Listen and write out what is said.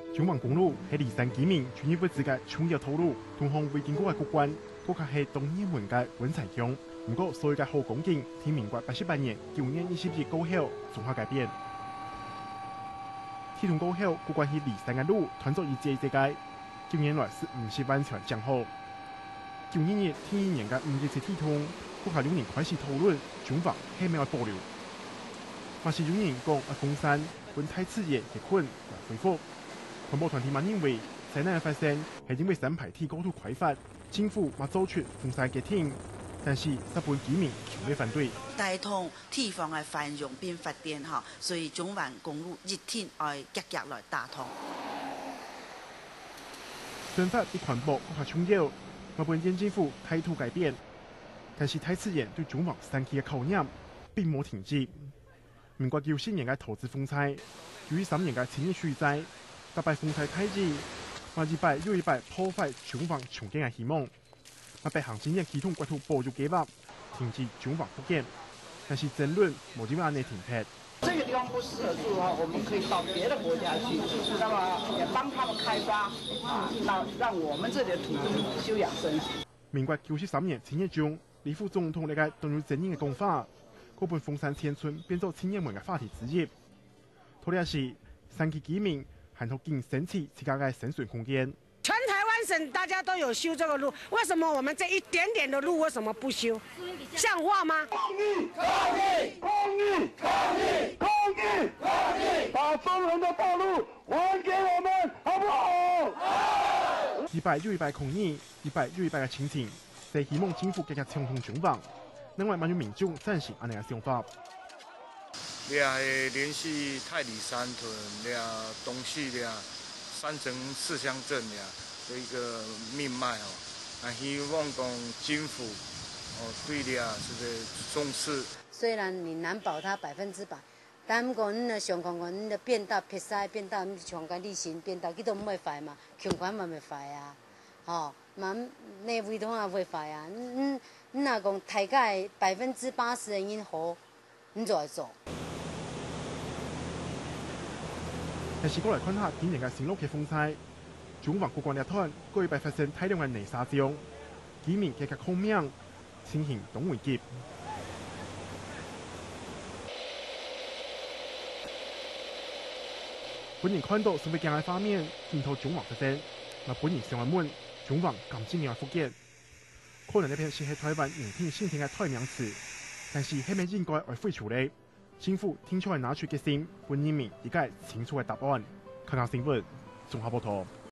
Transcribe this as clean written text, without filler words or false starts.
中橫公路喺離山居民全日不自嘅重要道路，通向未經過嘅國關，嗰個係東熱門嘅溫泉鄉。不過，所有嘅好光景，喺民國88年9月20日過後，從化改變。鐵通過後，國關係離山嘅路，團作一節一節嘅。9年來是唔是完全降好。9年天一年嘅5月7鐵通，國下2年開始討論中橫係咪要保留。但是有人講封山本太刺眼嘅困來恢復。環保團體嘛認為，災難嘅發生係因為山排鐵高度開發，政府嘛做出封山決定，但是日本居民強烈反對。 帶動地方嘅繁榮並發展嚇，所以中橫公路一定要積極來打通。 宣發對環保國家重要，日本政府態度改變，但是太刺眼對中橫山區嘅考驗並冇停止。民國94年嘅投資風采，由於3年嘅青年水災，大敗風采太熱，嘛一敗又一敗破壞中橫重建嘅希望。嘛被行政院系統國土保育計劃停止中橫復建，但是爭論冇點樣嚟停撇。 這個地方不適合住哈，我們可以到別的國家去，那麼也幫他們開發讓我們這裡的土地休養生息。 民國93年7月中，李副總統嚟個動用爭議嘅講法。嗰本鳳山千村變做青年們嘅話題之一，討論是山區居民hand頭經申請自家嘅生存空間。 全台灣省大家都有修這個路，為什麼我們這一點點的路為什麼不修？像話嗎？抗議！抗議！抗議！抗議！抗議！抗議！ 把中橫的道路還給我們，好不好？ 好！一敗又一敗抗議，一敗又一敗嘅情形，係希望政府繼續暢通中橫。另外，蠻有民眾贊成安尼個想法。 倆係聯繫太里山屯，倆東勢倆三城四鄉鎮倆的一個命脈哦。啊，希望講政府對倆這個重視。 雖然你難保它100%，但講你想看看你變道撇曬變道，你像個例行變道，佢都唔會壞嘛，窮款嘛咪壞啊，哦，嘛內位通也會壞啊，你若講大概80%的人好，你就來做。 但是過來看下今年嘅新路嘅風采，中橫國關列團過一擺發生大量嘅泥沙漿，居民繼續抗命，情形都危急。本人看到所謂驚嘅畫面，見到中橫發生，那本人想問問中橫咁今年嘅復建。可能呢邊是喺台灣原聽先聽嘅台名詞，但是係咪應該而廢除呢？政府聽出來拿出嘅心，本人民應該清楚嘅答案。看看新聞，綜合報道。